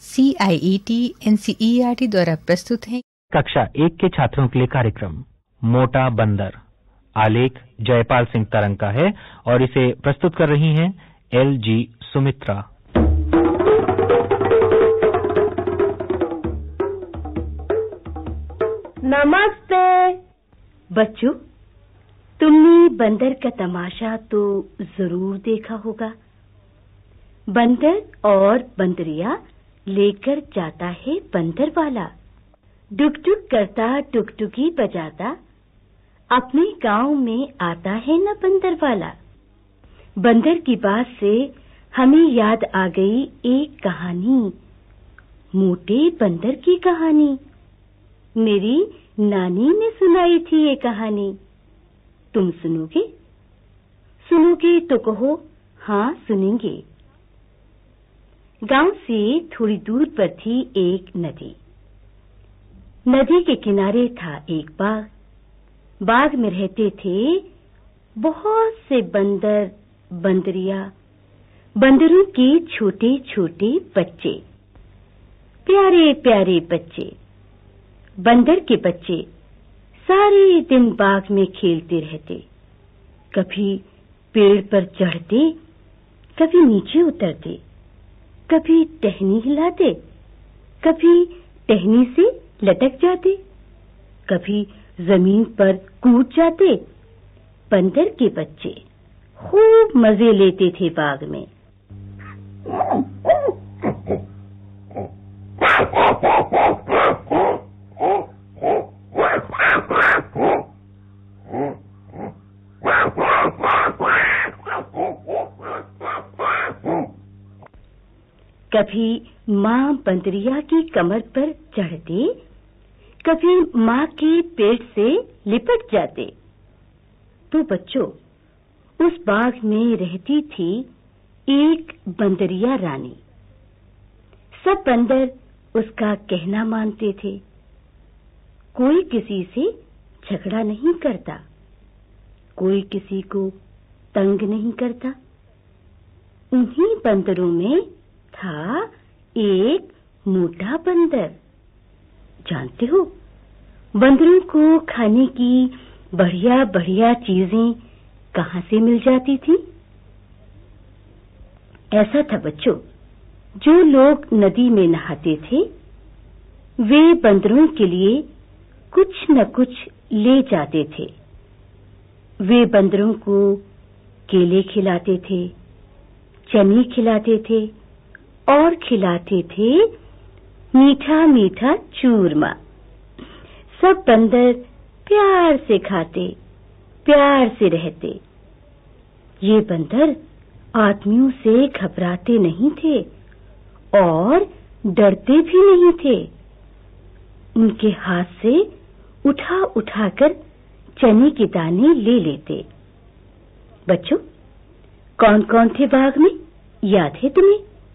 CIET NCERT द्वारा प्रस्तुत है कक्षा 1 के छात्रों के लिए कार्यक्रम मोटा बंदर। आलेख जयपाल सिंह तरंग का है और इसे प्रस्तुत कर रही हैं LG सुमित्रा। नमस्ते बच्चों, तुमने बंदर का तमाशा तो जरूर देखा होगा। बंदर और बंदरिया लेकर जाता है बंदर वाला, डुक-डुक करता टुकटुकी बजाता, अपने गांव में आता है न बंदर वाला। बंदर की बात से हमें याद आ गई एक कहानी, मोटे बंदर की कहानी। मेरी नानी ने सुनाई थी ये कहानी। तुम सुनोगे? सुनोगे तो कहो हाँ सुनेंगे। गांव से थोड़ी दूर पर थी एक नदी। नदी के किनारे था एक बाग। बाग में रहते थे बहुत से बंदर, बंदरिया, बंदरों के छोटे छोटे बच्चे, प्यारे प्यारे बच्चे। बंदर के बच्चे सारे दिन बाग में खेलते रहते, कभी पेड़ पर चढ़ते, कभी नीचे उतरते, कभी टहनी हिलाते, कभी टहनी से लटक जाते, कभी जमीन पर कूद जाते। बंदर के बच्चे खूब मजे लेते थे बाग में। कभी माँ बंदरिया की कमर पर चढ़ते, कभी माँ के पेट से लिपट जाते। तो बच्चों, उस बाग में रहती थी एक बंदरिया रानी। सब बंदर उसका कहना मानते थे। कोई किसी से झगड़ा नहीं करता, कोई किसी को तंग नहीं करता। उन्हीं बंदरों में था एक मोटा बंदर। जानते हो, बंदरों को खाने की बढ़िया बढ़िया चीजें कहाँ से मिल जाती थी? ऐसा था बच्चों, जो लोग नदी में नहाते थे वे बंदरों के लिए कुछ न कुछ ले जाते थे। वे बंदरों को केले खिलाते थे, चने खिलाते थे और खिलाते थे मीठा मीठा चूरमा। सब बंदर प्यार से खाते, प्यार से रहते। ये बंदर आदमियों से घबराते नहीं थे और डरते भी नहीं थे। उनके हाथ से उठा उठाकर चने के दाने ले लेते। बच्चों, कौन कौन थे बाग में, याद है तुम्हें?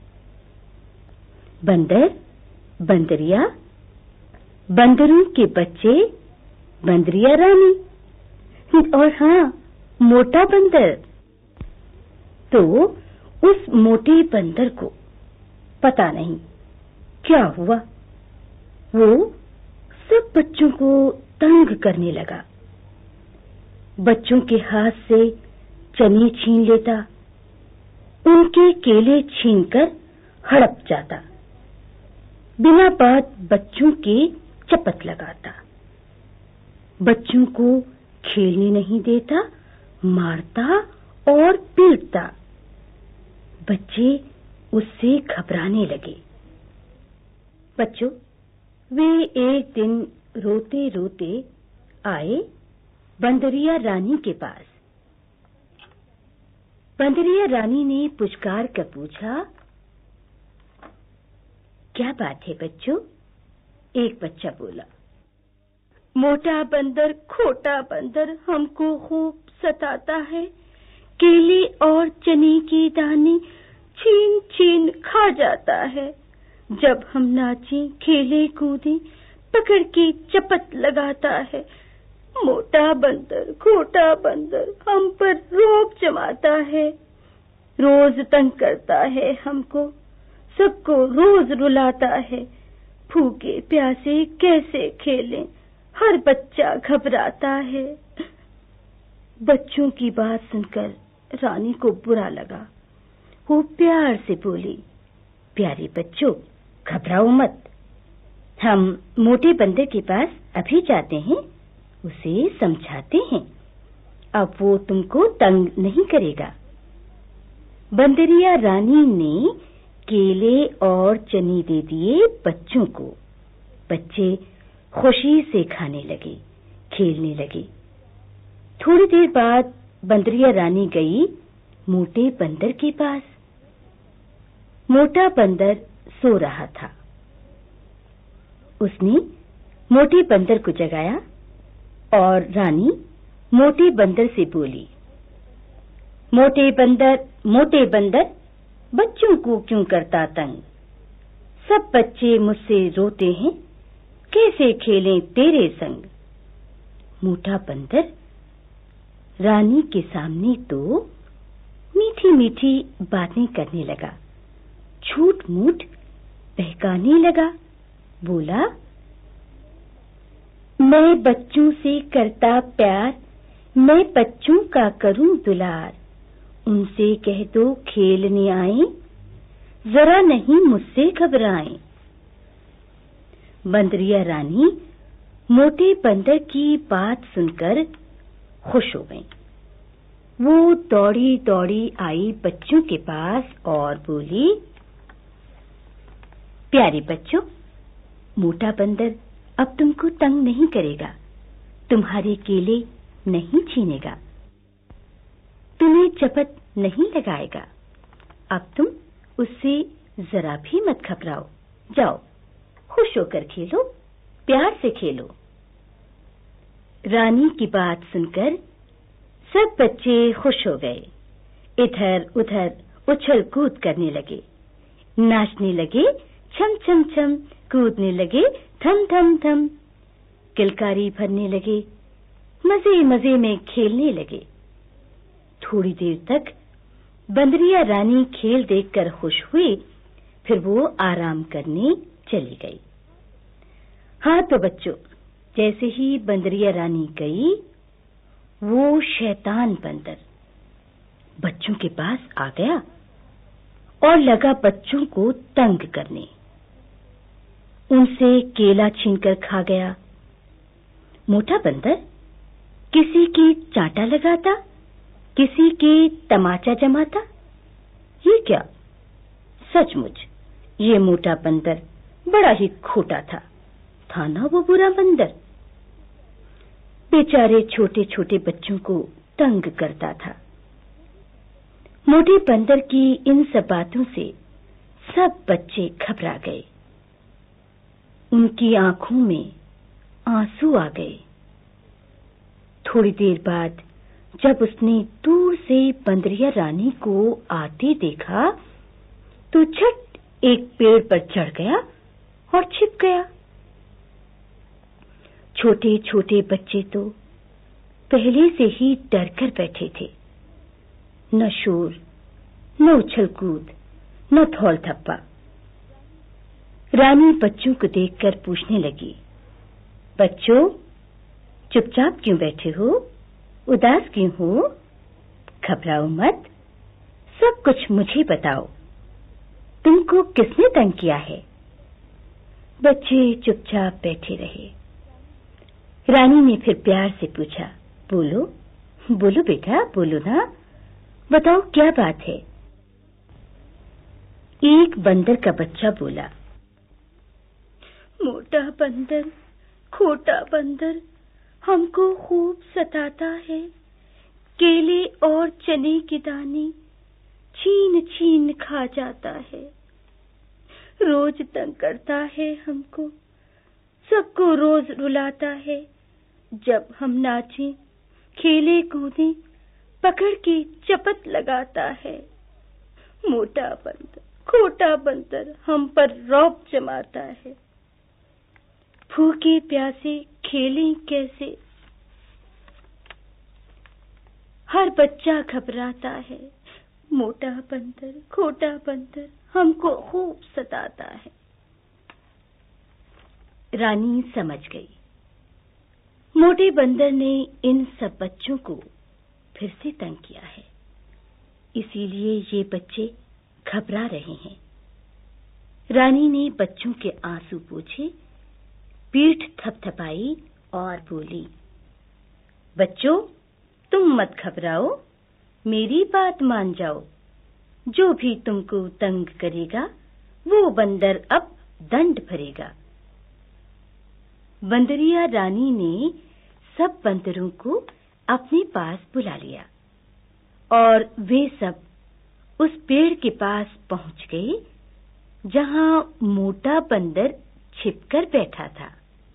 बंदर, बंदरिया, बंदरों के बच्चे, बंदरिया रानी और हाँ, मोटा बंदर। तो उस मोटे बंदर को पता नहीं क्या हुआ, वो सब बच्चों को तंग करने लगा। बच्चों के हाथ से चने छीन लेता, उनके केले छीनकर हड़प जाता, बिना बात बच्चों के चपत लगाता, बच्चों को खेलने नहीं देता, मारता और पीटता। बच्चे उससे घबराने लगे। बच्चों, वे एक दिन रोते रोते आए बंदरिया रानी के पास। बंदरिया रानी ने पुचकार कर पूछा, क्या बात है बच्चों? एक बच्चा बोला, मोटा बंदर, खोटा बंदर हमको खूब सताता है। केले और चने के दाने छीन छीन खा जाता है। जब हम नाचें, खेले कूदें, पकड़ के चपत लगाता है। मोटा बंदर, खोटा बंदर हम पर रोब जमाता है। रोज तंग करता है हमको, सबको रोज रुलाता है। भूखे प्यासे कैसे खेलें, हर बच्चा घबराता है। बच्चों की बात सुनकर रानी को बुरा लगा। वो प्यार से बोली, प्यारे बच्चों, घबराओ मत। हम मोटे बंदर के पास अभी जाते हैं, उसे समझाते हैं। अब वो तुमको तंग नहीं करेगा। बंदरिया रानी ने केले और चने दे दिए बच्चों को। बच्चे खुशी से खाने लगे, खेलने लगे। थोड़ी देर बाद बंदरिया रानी गई मोटे बंदर के पास। मोटा बंदर सो रहा था। उसने मोटे बंदर को जगाया और रानी मोटे बंदर से बोली, मोटे बंदर, बच्चों को क्यों करता तंग? सब बच्चे मुझसे रोते हैं, कैसे खेलें तेरे संग? मोटा बंदर रानी के सामने तो मीठी मीठी बातें करने लगा, झूठ मूठ बहकाने लगा। बोला, मैं बच्चों से करता प्यार, मैं बच्चों का करूं दुलार। उनसे कह दो खेलने आए, जरा नहीं मुझसे घबराएं। बंदरिया रानी मोटे बंदर की बात सुनकर खुश हो गई। वो दौड़ी दौड़ी आई बच्चों के पास और बोली, प्यारे बच्चों, मोटा बंदर अब तुमको तंग नहीं करेगा, तुम्हारे केले नहीं छीनेगा, तुम्हें चपत नहीं लगाएगा। अब तुम उससे जरा भी मत घबराओ। जाओ, खुश होकर खेलो, प्यार से खेलो। रानी की बात सुनकर सब बच्चे खुश हो गए। इधर उधर उछल कूद करने लगे, नाचने लगे, छम छम छम, कूदने लगे, थम थम थम, किलकारी भरने लगे, मजे मजे में खेलने लगे। थोड़ी देर तक बंदरिया रानी खेल देखकर खुश हुई, फिर वो आराम करने चली गई। हाँ तो बच्चों, जैसे ही बंदरिया रानी गई, वो शैतान बंदर बच्चों के पास आ गया और लगा बच्चों को तंग करने। उनसे केला छीनकर खा गया। मोटा बंदर किसी की चांटा लगाता, किसी के तमाचा जमाता। ये क्या? सचमुच ये मोटा बंदर बड़ा ही खोटा था ना वो बुरा बंदर। बेचारे छोटे छोटे बच्चों को तंग करता था। मोटे बंदर की इन सब बातों से सब बच्चे घबरा गए। उनकी आंखों में आंसू आ गए। थोड़ी देर बाद जब उसने दूर से बंदरिया रानी को आते देखा, तो झट एक पेड़ पर चढ़ गया और छिप गया। छोटे छोटे बच्चे तो पहले से ही डर कर बैठे थे। न शोर, न उछल कूद, न थौल थप्पा। रानी बच्चों को देखकर पूछने लगी, बच्चों, चुपचाप क्यों बैठे हो? उदास क्यों हो? घबराओ मत, सब कुछ मुझे बताओ। तुमको किसने तंग किया है? बच्चे चुपचाप बैठे रहे। रानी ने फिर प्यार से पूछा, बोलो बोलो बेटा, बोलो ना, बताओ क्या बात है। एक बंदर का बच्चा बोला, मोटा बंदर, खोटा बंदर हमको खूब सताता है। केले और चने के दाने छीन छीन खा जाता है। रोज तंग करता है हमको, सबको रोज रुलाता है। जब हम नाचें, खेले कूदें, पकड़ के चपत लगाता है। मोटा बंदर, खोटा बंदर हम पर रौब जमाता है। भूखे प्यासे खेलें कैसे? हर बच्चा घबराता है। मोटा बंदर, खोटा बंदर हमको खूब सताता है। रानी समझ गई, मोटे बंदर ने इन सब बच्चों को फिर से तंग किया है, इसीलिए ये बच्चे घबरा रहे हैं। रानी ने बच्चों के आंसू पोंछे, पीठ थपथपाई और बोली, बच्चों, तुम मत घबराओ, मेरी बात मान जाओ। जो भी तुमको तंग करेगा वो बंदर अब दंड भरेगा। बंदरिया रानी ने सब बंदरों को अपने पास बुला लिया और वे सब उस पेड़ के पास पहुंच गए जहां मोटा बंदर छिपकर बैठा था।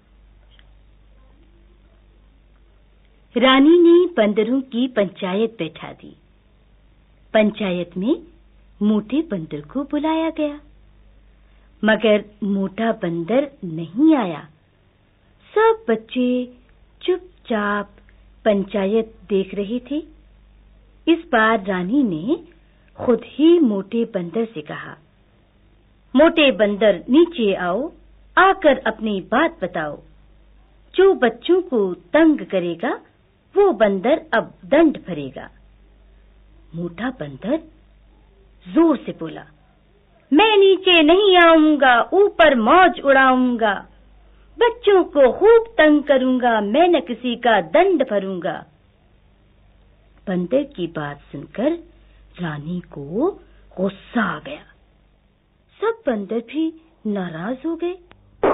रानी ने बंदरों की पंचायत बैठा दी। पंचायत में मोटे बंदर को बुलाया गया, मगर मोटा बंदर नहीं आया। सब बच्चे चुपचाप पंचायत देख रहे थे। इस बार रानी ने खुद ही मोटे बंदर से कहा, मोटे बंदर नीचे आओ, आकर अपनी बात बताओ। जो बच्चों को तंग करेगा वो बंदर अब दंड भरेगा। मोटा बंदर जोर से बोला, मैं नीचे नहीं आऊंगा, ऊपर मौज उड़ाऊंगा। बच्चों को खूब तंग करूंगा, मैं न किसी का दंड भरूंगा। बंदर की बात सुनकर रानी को गुस्सा आ गया। सब बंदर भी नाराज हो गए।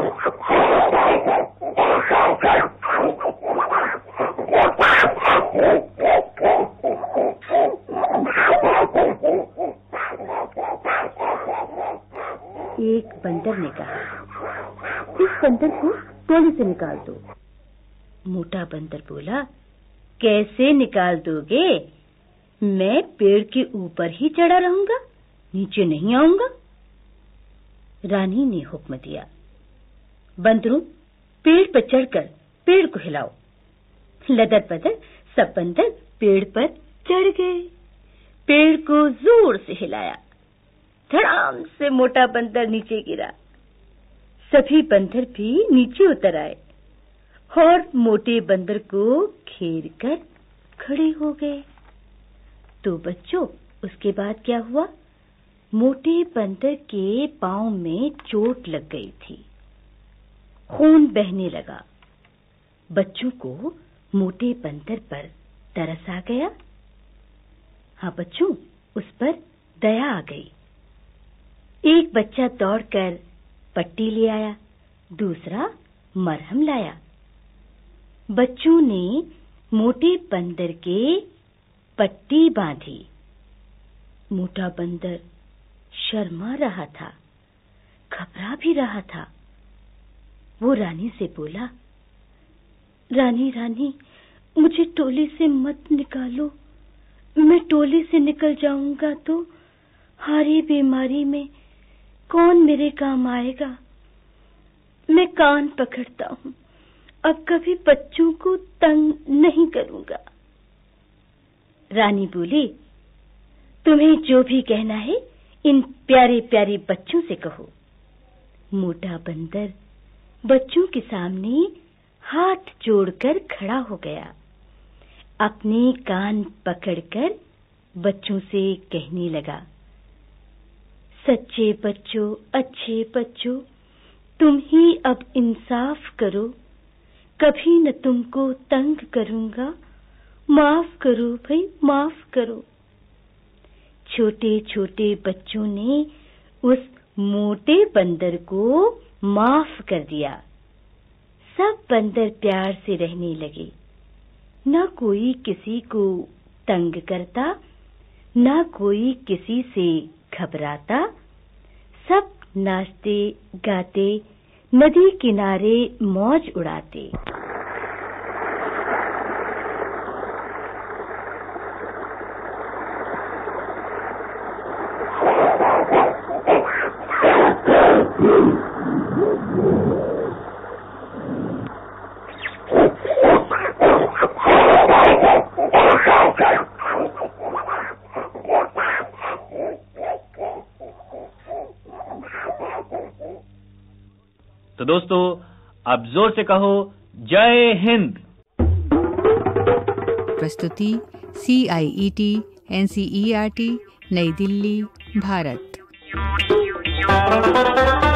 एक बंदर ने कहा, इस बंदर को टोली से निकाल दो। मोटा बंदर बोला, कैसे निकाल दोगे? मैं पेड़ के ऊपर ही चढ़ा रहूंगा, नीचे नहीं आऊंगा। रानी ने हुक्म दिया, बंदरों, पेड़ पर चढ़कर पेड़ को हिलाओ। लदर पदर सब बंदर पेड़ पर चढ़ गए। पेड़ को जोर से हिलाया, धड़ाम से मोटा बंदर नीचे गिरा। सभी बंदर भी नीचे उतर आए और मोटे बंदर को घेर कर खड़े हो गए। तो बच्चों, उसके बाद क्या हुआ? मोटे बंदर के पांव में चोट लग गई थी, खून बहने लगा। बच्चों को मोटे बंदर पर तरस आ गया। हाँ बच्चों, उस पर दया आ गई। एक बच्चा दौड़कर पट्टी ले आया, दूसरा मरहम लाया। बच्चों ने मोटे बंदर के पट्टी बांधी। मोटा बंदर शर्मा रहा था, घबरा भी रहा था। वो रानी से बोला, रानी रानी, मुझे टोली से मत निकालो। मैं टोली से निकल जाऊंगा तो हारी बीमारी में कौन मेरे काम आएगा? मैं कान पकड़ता हूँ, अब कभी बच्चों को तंग नहीं करूंगा। रानी बोली, तुम्हें जो भी कहना है इन प्यारे प्यारे बच्चों से कहो। मोटा बंदर बच्चों के सामने हाथ जोड़कर खड़ा हो गया। अपने कान पकड़कर बच्चों से कहने लगा, सच्चे बच्चों, अच्छे बच्चों, तुम ही अब इंसाफ करो। कभी न तुमको तंग करूंगा, माफ करो भाई, माफ करो। छोटे छोटे बच्चों ने उस मोटे बंदर को माफ कर दिया। सब बंदर प्यार से रहने लगे। न कोई किसी को तंग करता, न कोई किसी से घबराता। सब नाचते गाते नदी किनारे मौज उड़ाते। तो दोस्तों अब जोर से कहो जय हिंद। प्रस्तुति CIET NCERT नई दिल्ली, भारत।